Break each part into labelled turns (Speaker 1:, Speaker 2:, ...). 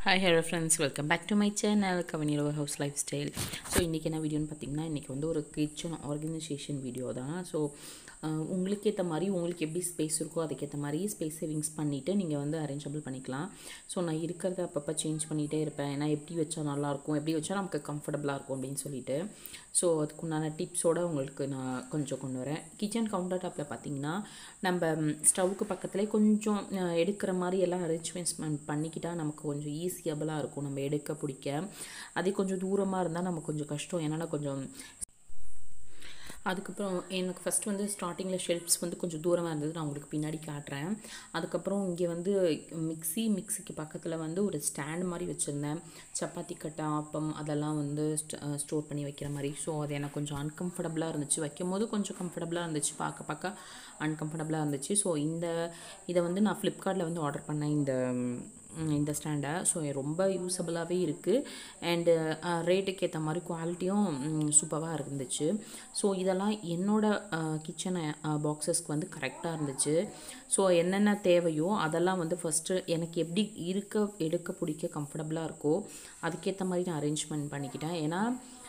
Speaker 1: Hi, hello friends, welcome back to my channel kavinilavu house lifestyle. So இன்றைக்கி என்ன வீடியோன்னு பார்த்தீங்கன்னா, இன்றைக்கி வந்து ஒரு கிச்சன் ஆர்கனைசேஷன் வீடியோ தான். ஸோ உங்களுக்கு ஏற்ற மாதிரி உங்களுக்கு எப்படி ஸ்பேஸ் இருக்கோ அதுக்கேற்ற மாதிரி ஸ்பேஸ் சேவிங்ஸ் பண்ணிவிட்டு நீங்கள் வந்து அரேஞ்சபிள் பண்ணிக்கலாம். ஸோ நான் இருக்கிறத அப்பப்போ சேஞ்ச் பண்ணிகிட்டே இருப்பேன். ஏன்னா எப்படி வச்சா நல்லாயிருக்கும், எப்படி வச்சா நமக்கு கம்ஃபர்டபுளாக இருக்கும் அப்படின்னு சொல்லிட்டு. ஸோ அதுக்குண்டான டிப்ஸோடு உங்களுக்கு நான் கொஞ்சம் கொண்டு வரேன். கிச்சன் கவுண்டர் டாப்பில் பார்த்தீங்கன்னா நம்ம ஸ்டவ்வுக்கு பக்கத்துலேயே கொஞ்சம் எடுக்கிற மாதிரி எல்லாம் அரேஞ்ச்மெண்ட்ஸ் பண்ணிக்கிட்டால் நமக்கு கொஞ்சம் ஈஸியபிளாக இருக்கும். நம்ம எடுக்க பிடிக்க அதே கொஞ்சம் தூரமாக இருந்தால் நமக்கு கொஞ்சம் கஷ்டம். ஏன்னா கொஞ்சம் அதுக்கப்புறம் எனக்கு ஃபஸ்ட்டு வந்து ஸ்டார்டிங்கில் ஷெல்ஃப்ஸ் வந்து கொஞ்சம் தூரமாக இருந்தது. நான் உங்களுக்கு பின்னாடி காட்டுறேன். அதுக்கப்புறம் இங்கே வந்து மிக்ஸிக்கு பக்கத்தில் வந்து ஒரு ஸ்டாண்ட் மாதிரி வச்சுருந்தேன். சப்பாத்தி கட்டை, ஆப்பம் அதெல்லாம் வந்து ஸ்டோர் பண்ணி வைக்கிற மாதிரி. ஸோ அது எனக்கு கொஞ்சம் அன்கம்ஃபர்டபுளாக இருந்துச்சு. வைக்கும் போது கொஞ்சம் கம்ஃபர்டபுளாக இருந்துச்சு, பார்க்க அன்கம்ஃபர்டபுளாக இருந்துச்சு. ஸோ இதை வந்து நான் ஃப்ளிப்கார்ட்டில் வந்து ஆர்டர் பண்ணேன் இந்த ஸ்டாண்டை. ஸோ ரொம்ப யூஸபிளாகவே இருக்குது. அண்டு ரேட்டுக்கு ஏற்ற மாதிரி குவாலிட்டியும் சூப்பராக இருந்துச்சு. ஸோ இதெல்லாம் என்னோடய கிச்சன் பாக்ஸஸ்க்கு வந்து கரெக்டாக இருந்துச்சு. ஸோ என்னென்ன தேவையோ அதெல்லாம் வந்து ஃபஸ்ட்டு எனக்கு எப்படி எடுக்க பிடிக்க கம்ஃபர்டபுளாக இருக்கோ அதுக்கேற்ற மாதிரி நான் அரேஞ்ச்மெண்ட் பண்ணிக்கிட்டேன். ஏன்னா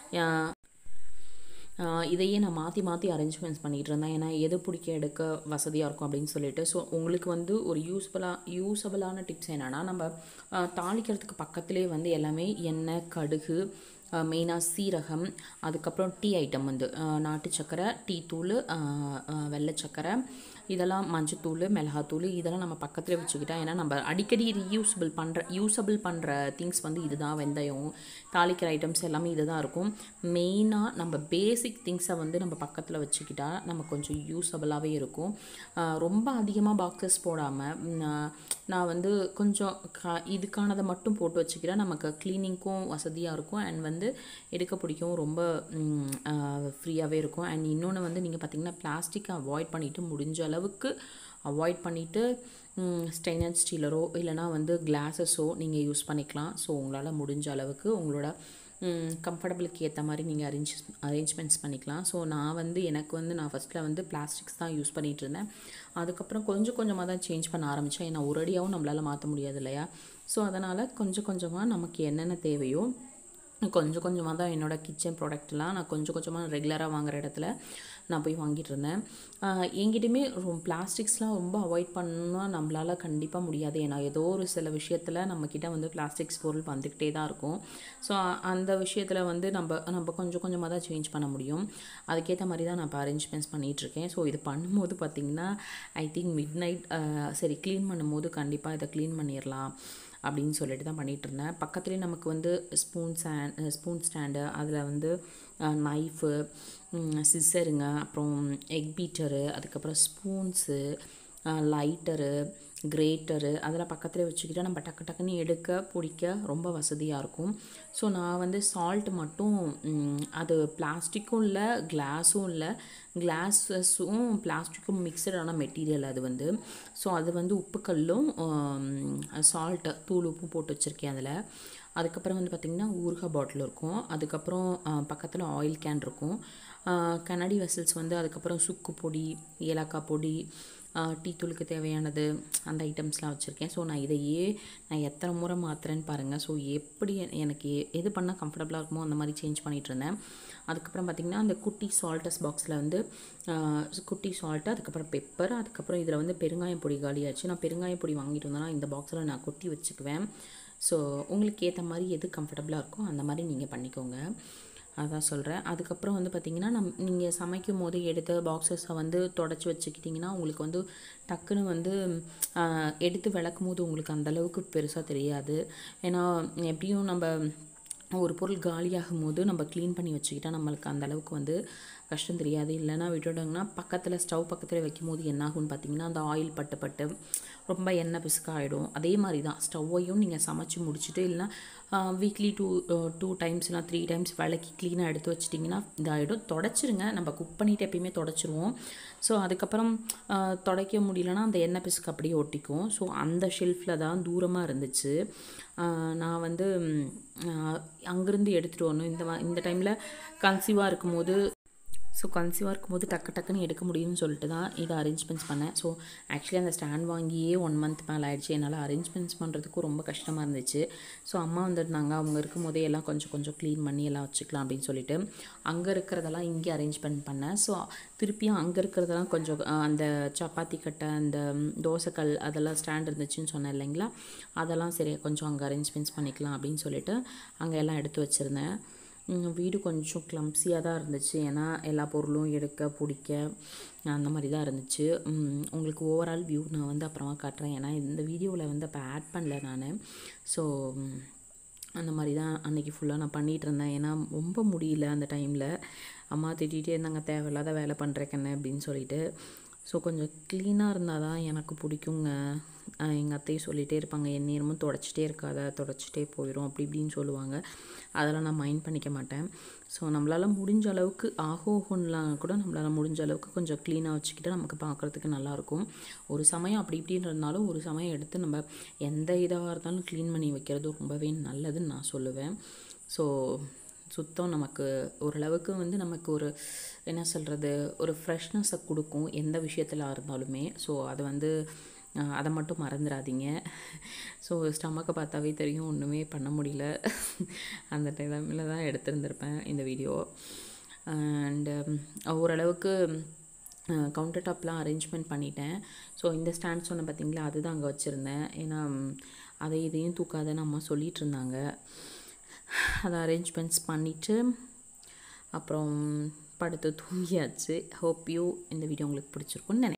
Speaker 1: இதையே நான் மாற்றி அரேஞ்ச்மெண்ட்ஸ் பண்ணிகிட்டு இருந்தேன். ஏன்னா எது பிடிக்க எடுக்க வசதியாக இருக்கும் அப்படின்னு சொல்லிட்டு. ஸோ உங்களுக்கு வந்து ஒரு யூஸபிளான டிப்ஸ் என்னென்னா, நம்ம தாளிக்கிறதுக்கு பக்கத்துலேயே வந்து எல்லாமே எண்ணெய், கடுகு, மெயினாக சீரகம், அதுக்கப்புறம் டீ ஐட்டம் வந்து நாட்டு சக்கரை, டீ தூள், வெள்ளை சக்கரை, இதெல்லாம் மஞ்சத்தூள், மிளகாத்தூள் இதெல்லாம் நம்ம பக்கத்துலேயே வச்சுக்கிட்டா. ஏன்னா நம்ம அடிக்கடி யூஸபிள் பண்ணுற திங்ஸ் வந்து இதுதான். வெந்தயம், தாளிக்கிற ஐட்டம்ஸ் எல்லாமே இது தான் இருக்கும். மெயினாக நம்ம பேசிக் திங்ஸை வந்து நம்ம பக்கத்தில் வச்சுக்கிட்டா நம்ம கொஞ்சம் யூஸபிளாகவே இருக்கும். ரொம்ப அதிகமாக பாக்ஸஸ் போடாமல் நான் வந்து கொஞ்சம் இதுக்கானதை மட்டும் போட்டு வச்சுக்கிட்டா நமக்கு க்ளீனிங்க்கும் வசதியாக இருக்கும். அண்ட் வந்து எடுக்க பிடிக்கவும் ரொம்ப ஃப்ரீயாகவே இருக்கும். அண்ட் இன்னொன்று வந்து நீங்கள் பார்த்திங்கன்னா பிளாஸ்டிக்கை அவாய்ட் பண்ணிவிட்டு முடிஞ்ச அளவுக்கு அவாய்ட் பண்ணிவிட்டு ஸ்டெயின்லெஸ் ஸ்டீலரோ இல்லைனா வந்து கிளாஸஸோ நீங்கள் யூஸ் பண்ணிக்கலாம். ஸோ உங்களால் முடிஞ்ச அளவுக்கு உங்களோட கம்ஃபர்டபுளுக்கு ஏற்ற மாதிரி நீங்கள் அரேஞ்ச்மெண்ட்ஸ் பண்ணிக்கலாம். ஸோ நான் ஃபஸ்ட்டில் வந்து பிளாஸ்டிக்ஸ் தான் யூஸ் பண்ணிகிட்டு இருந்தேன். அதுக்கப்புறம் கொஞ்சம் கொஞ்சமாக தான் சேஞ்ச் பண்ண ஆரம்பித்தேன். ஏன்னா ஒரேடியாகவும் நம்மளால் மாற்ற முடியாது இல்லையா. ஸோ அதனால் கொஞ்சம் கொஞ்சமாக நமக்கு என்னென்ன தேவையோ கொஞ்சம் கொஞ்சமாக தான் என்னோடய கிச்சன் ப்ராடக்ட்லாம் நான் கொஞ்சம் கொஞ்சமாக ரெகுலராக வாங்குகிற இடத்துல நான் போய் வாங்கிட்டு இருந்தேன். எங்கிட்டையுமே பிளாஸ்டிக்ஸ்லாம் ரொம்ப அவாய்ட் பண்ணால் நம்மளால் கண்டிப்பாக முடியாது. ஏன்னா ஏதோ ஒரு சில விஷயத்தில் நம்மக்கிட்ட வந்து பிளாஸ்டிக்ஸ் பொருள் வந்துக்கிட்டே தான் இருக்கும். ஸோ அந்த விஷயத்தில் வந்து நம்ம கொஞ்சம் கொஞ்சமாக தான் சேஞ்ச் பண்ண முடியும். அதுக்கேற்ற மாதிரி தான் நான் இப்போ அரேஞ்ச்மெண்ட்ஸ் பண்ணிகிட்ருக்கேன். ஸோ இது பண்ணும்போது பார்த்திங்கன்னா ஐ திங்க் மிட் நைட் சரி க்ளீன் பண்ணும்போது கண்டிப்பாக இதை க்ளீன் பண்ணிடலாம் அப்படின்னு சொல்லிட்டு தான் பண்ணிகிட்ருந்தேன். பக்கத்துலேயே நமக்கு வந்து ஸ்பூன் ஸ்டாண்டு, அதில் வந்து நைஃபு, சிசருங்க, அப்புறம் எக் பீட்டரு, அதுக்கப்புறம் ஸ்பூன்ஸு, லைட்டரு, கிரேட்டரு அதெல்லாம் பக்கத்துலேயே வச்சுக்கிட்டால் நம்ம டக்குன்னு எடுக்க பிடிக்க ரொம்ப வசதியாக இருக்கும். ஸோ நான் வந்து சால்ட் மட்டும் அது பிளாஸ்டிக்கும் இல்லை கிளாஸும் இல்லை, கிளாஸஸும் பிளாஸ்டிக்கும் மிக்சடான மெட்டீரியல் அது வந்து. ஸோ அது வந்து உப்புக்கல்லும் சால்ட்டு தூள் உப்பும் போட்டு வச்சுருக்கேன் அதில். அதுக்கப்புறம் வந்து பார்த்திங்கன்னா ஊறுகாய் பாட்டில் இருக்கும். அதுக்கப்புறம் பக்கத்தில் ஆயில் கேன் இருக்கும். கண்ணாடி வெசல்ஸ் வந்து அதுக்கப்புறம் சுக்கு பொடி, ஏலக்காய் பொடி, டீ தூளுக்கு தேவையானது அந்த ஐட்டம்ஸ்லாம் வச்சுருக்கேன். ஸோ நான் எத்தனை முறை மாற்றுறேன்னு பாருங்கள். ஸோ எப்படி எனக்கு எது பண்ணால் கம்ஃபர்டபுளாக இருக்குமோ அந்த மாதிரி சேஞ்ச் பண்ணிகிட்டு இருந்தேன். அதுக்கப்புறம் பார்த்திங்கன்னா அந்த குட்டி சால்ட்டஸ் பாக்ஸில் வந்து குட்டி சால்ட்டு, அதுக்கப்புறம் பெப்பர், அதுக்கப்புறம் இதில் வந்து பெருங்காயம் பொடி காலியாச்சு. நான் பெருங்காயம் பொடி வாங்கிட்டு வந்தேன்னா இந்த பாக்ஸில் நான் கொட்டி வச்சுக்குவேன். ஸோ உங்களுக்கு ஏற்ற மாதிரி எது கம்ஃபர்டபுளாக இருக்கோ அந்த மாதிரி நீங்கள் பண்ணிக்கோங்க, அதான் சொல்கிறேன். அதுக்கப்புறம் வந்து பார்த்திங்கன்னா நீங்கள் சமைக்கும் போது எடுத்த பாக்ஸஸை வந்து தொடச்சி வச்சுக்கிட்டிங்கன்னா உங்களுக்கு வந்து டக்குன்னு வந்து எடுத்து விளக்கும் போது உங்களுக்கு அந்தளவுக்கு பெருசாக தெரியாது. ஏன்னா எப்படியும் நம்ம ஒரு பொருள் காலியாகும் போது நம்ம க்ளீன் பண்ணி வச்சுக்கிட்டால் நம்மளுக்கு அந்தளவுக்கு வந்து கஷ்டம் தெரியாது. இல்லைனா விட்டுட்டோங்கன்னா ஸ்டவ் பக்கத்தில் வைக்கும் போது என்னாகும்னு பார்த்திங்கன்னா அந்த ஆயில் பட்டு ரொம்ப எண்ணெய் பிசுக்காகிடும். அதே மாதிரி தான் ஸ்டவ்வையும் நீங்கள் சமைச்சு முடிச்சுட்டு இல்லைனா வீக்லி 2 டைம்ஸ் இல்லைனா 3 டைம்ஸ் விளக்கி க்ளீனாக எடுத்து வச்சிட்டிங்கன்னா இதாகிடும். தொடச்சிருங்க, நம்ம குக் பண்ணிவிட்டு எப்பயுமே தொடச்சிருவோம். ஸோ அதுக்கப்புறம் துடைக்க முடியலன்னா அந்த எண்ணெய் பிசுக்கு அப்படியே ஒட்டிக்கும். ஸோ அந்த ஷெல்ஃபில் தான் தூரமாக இருந்துச்சு. நான் வந்து அங்கேருந்து எடுத்துகிட்டு வரணும். இந்த டைமில் கன்சீவாக இருக்கும்போது ஸோ கன்சீவாக இருக்கும்போது டக்குன்னு எடுக்க முடியும்னு சொல்லிட்டு தான் இதை அரேஞ்ச்மெண்ட்ஸ் பண்ணேன். ஸோ ஆக்சுவலி அந்த ஸ்டாண்ட் வாங்கியே 1 மந்த் மேலே ஆயிடுச்சு. என்னால் அரேஞ்ச்மெண்ட்ஸ் பண்ணுறதுக்கும் ரொம்ப கஷ்டமாக இருந்துச்சு. ஸோ அம்மா வந்திருந்தாங்க. அவங்க இருக்கும்போதே எல்லாம் கொஞ்சம் க்ளீன் பண்ணி எல்லாம் வச்சுக்கலாம் அப்படின்னு சொல்லிட்டு அங்கே இருக்கிறதெல்லாம் இங்கே அரேஞ்ச்மெண்ட் பண்ணேன். ஸோ திருப்பியும் அங்கே இருக்கிறதெல்லாம் கொஞ்சம் அந்த சப்பாத்தி கட்டை, அந்த தோசைக்கல் அதெல்லாம் ஸ்டாண்ட் இருந்துச்சுன்னு சொன்னேன் இல்லைங்களா, அதெல்லாம் சரி கொஞ்சம் அங்கே அரேஞ்ச்மெண்ட்ஸ் பண்ணிக்கலாம் அப்படின்னு சொல்லிட்டு அங்கே எல்லாம் எடுத்து வச்சுருந்தேன். வீடு கொஞ்சம் கிளம்ஸியாக தான் இருந்துச்சு. ஏன்னா எல்லா பொருளும் எடுக்க பிடிக்க அந்த மாதிரி தான் இருந்துச்சு. உங்களுக்கு ஓவரால் வியூ நான் வந்து அப்புறமா காட்டுறேன். ஏன்னா இந்த வீடியோவில் வந்து அப்போ ஆட் பண்ணல நான். ஸோ அந்த மாதிரி தான் அன்றைக்கி ஃபுல்லாக நான் பண்ணிகிட்டு இருந்தேன். ஏன்னா ரொம்ப முடியல அந்த டைமில். அம்மா திட்டிகிட்டே இருந்தாங்க, தேவையில்லாத வேலை பண்ணுறேக்கண்ணே அப்படின்னு சொல்லிட்டு. ஸோ கொஞ்சம் க்ளீனாக இருந்தால் தான் எனக்கு பிடிக்குங்க. எங்கள் அத்தையும் சொல்லிகிட்டே இருப்பாங்க, எந்நேரமும் தொடச்சிட்டே இருக்காத, தொடச்சிட்டே போயிடும் அப்படி இப்படின்னு சொல்லுவாங்க. அதெல்லாம் நான் மைண்ட் பண்ணிக்க மாட்டேன். ஸோ நம்மளால் முடிஞ்ச அளவுக்கு ஆகோகோன்லாம் கூட நம்மளால் முடிஞ்ச அளவுக்கு கொஞ்சம் க்ளீனாக வச்சுக்கிட்டு நமக்கு பார்க்குறதுக்கு நல்லாயிருக்கும். ஒரு சமயம் அப்படி இப்படின்னு இருந்தாலும் ஒரு சமயம் எடுத்து நம்ம எந்த இதாக இருந்தாலும் க்ளீன் பண்ணி வைக்கிறது ரொம்பவே நல்லதுன்னு நான் சொல்லுவேன். ஸோ சுத்தம் நமக்கு ஓரளவுக்கு வந்து நமக்கு ஒரு என்ன சொல்கிறது, ஒரு ஃப்ரெஷ்னஸை கொடுக்கும் எந்த விஷயத்தில் இருந்தாலுமே. ஸோ அது வந்து அதை மட்டும் மறந்துடாதீங்க. ஸோ ஸ்டமக்கை பார்த்தாவே தெரியும், ஒன்றுமே பண்ண முடியல. அந்த டைமில் தான் எடுத்திருந்திருப்பேன் இந்த வீடியோ. அண்டு ஓரளவுக்கு கவுண்டர் டாப்லாம் அரேஞ்ச்மெண்ட் பண்ணிட்டேன். ஸோ இந்த ஸ்டாண்ட் சொன்ன பார்த்தீங்களா, அதுதான் அங்கே வச்சுருந்தேன். ஏன்னா அதை இதையும் தூக்காதன்னு அம்மா சொல்லிகிட்டு இருந்தாங்க. அதை அரேஞ்ச்மெண்ட்ஸ் பண்ணிவிட்டு அப்புறம் படுத்து தூங்கியாச்சு. ஹோப் யூ இந்த வீடியோ உங்களுக்கு பிடிச்சிருக்குன்னு நினைக்கிறேன்.